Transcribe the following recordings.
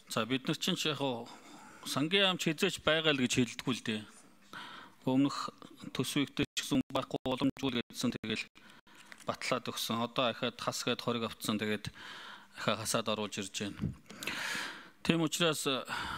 За бид нар чинь яг сангийн яамч хязгаарч байгаа л гэж хэлдэггүй л дээ. Өмнөх төсвийгтэй ч гэсэн байхгүй боломжгүй гэсэн тэгэл батлаад өгсөн. Одоо ахаад хас гээд хориг авцсан тэгээд ахаа хасаад оруулж ирж байна. Тийм учраас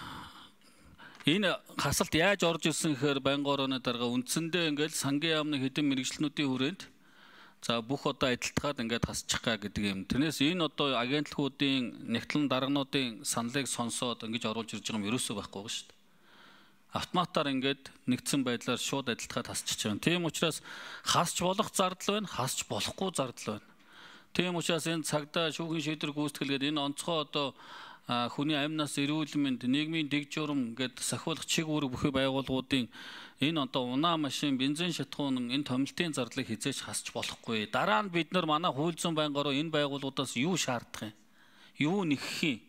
энэ хасалт яаж орж ирсэн гэхээр Байнгын орооны дарга үндсэндээ ингээл сангийн яамны хэдэн мэрэгчлэнүүдийн хүрээнд за бүх одоо адилтгаад ингээд хасчих га гэдэг юм. Тэрнээс энэ одоо агентлагуудын нэгтлэн даргануудын саналыг сонсоод ингэж оруулж ирж байгаа юм ерөөсөө байхгүй байгаа шүү дээ. Автоматар ингээд нэгдсэн байдлаар шууд адилтгаад хасчих юм. Тийм учраас хасч болох зардал байна, хасч болохгүй зардал байна. Тийм учраас энэ цагдаа шүүхийн шийдвэр гүйцэтгэлгээд энэ онцгой одоо хүний амнаас эрүүл мэнд, нийгмийн дэг журам гэдэг сахиулах чиг үүрэг бүхий байгууллагуудын энэ одоо унаа машин, бензин шатхуун энэ томилтын зардлыг хязгаарч хасч болохгүй. Дараа нь бид нар манай хууль зүйн байнгын ороо энэ байгууллагуудаас юу шаардах юм? Юу нэгэх юм?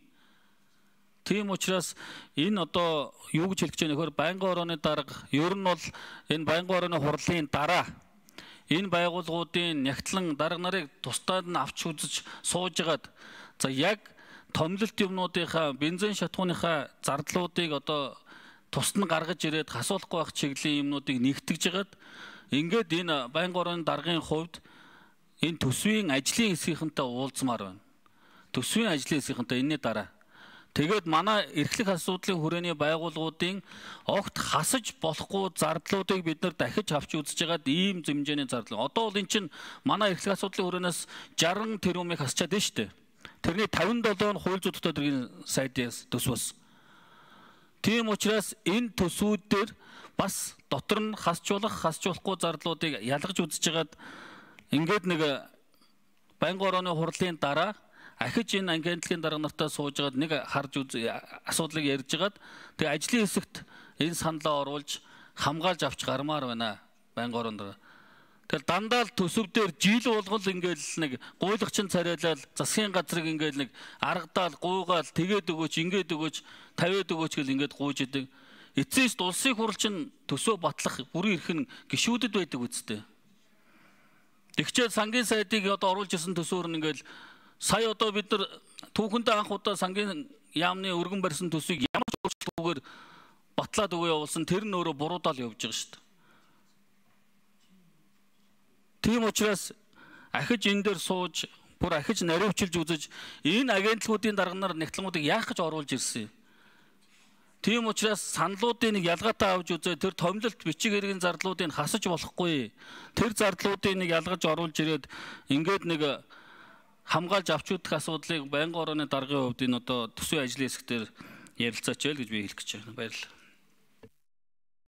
Тийм учраас энэ одоо юу гэж хэлэх гэж байна нөхөр Байнгын орооны дарга ер нь бол энэ Байнгын орооны хурлын дараа энэ байгууллагуудын нягтлан дарга нарыг тусдаад нь авч үзэж суужгаад за яг томилолт юмнуудынхаа бензин шатхууныхаа зардлуудыг одоо тусад нь гаргаж ирээд хасуулахгүй байх чиглэлийн юмнуудыг нэгтгэж жагаад ингээд энэ Байнгын орооны даргын хувьд энэ төсвийн ажлын хэсгийнхэнтэй уулзмаар байна. Төсвийн ажлын хэсгийнхэнтэй энэний дараа тэгээд манай эрхлэх асуудлын хүрээний байгууллагуудын огт хасаж болохгүй зардлуудыг бид нар дахиж авч үзэж байгаад ийм хэмжээний зардал. Одоо бол эн чинь манай эрхлэх асуудлын хүрээнээс 60 тэрбумыг хасчаад байна шүү дээ. Тэрний 57 нь хууль зүйн төдийн сайдын төсвөөс. Тийм учраас энэ төсвүүд дээр бас дотор нь хасчлахгүй зардлуудыг ялгаж үзэж байгаад ингээд нэг Байнгын орооны хурлын дараа ахиж энэ агентлагийн дарга нартай суужгаад нэг харж асуудлыг ярьж байгаад тэгээ ажлын хэсэгт энэ саналаа оруулж хамгаалж авч гармаар байна Байнгын ороонд. Тэгэл дандаа л төсөв дээр жил болгол ингээл нэг гуйлагчин царайлал засгийн газрыг ингээл нэг аргадаал гуйгаал тэгээд өгөөч ингээд өгөөч 50-д өгөөч гэл ингээд гуйж идэг. Эцээс улсын хурал чинь төсөө батлах бүрийн эрх нь гишүүдэд байдаг үстэй. Тэгчээд сангийн сайдыг одоо оруулж ирсэн төсөөр нь ингээл сая одоо бид нар түүхэндээ анх удаа сангийн яамны өргөн барьсан төсвийг ямар ч өөрчлөлтгүйгээр батлаад өгөө явуулсан тэр нь өөрөө буруудаал явж байгаа шүү дээ. Тийм учраас ахиж энэ дээр сууж бүр ахиж наривчилж үзэж энэ агентлагуудын дарга нар нэгтлэнүүдийг яах гэж оруулж ирсэн юм. Тийм учраас саналуудын нэг ялгаатай авч үзээ тэр томилолт бичиг хэргийн зардлуудыг хасаж болохгүй. Тэр зардлуудыг нэг ялгаж оруулж ирээд ингээд нэг хамгаалж авч үзэх асуудлыг Байнгын орооны даргын хувьд энэ одоо төсвийн ажлын хэсгээр ярилцаач яа л гэж би хэлэх гэж байна. Баярлалаа.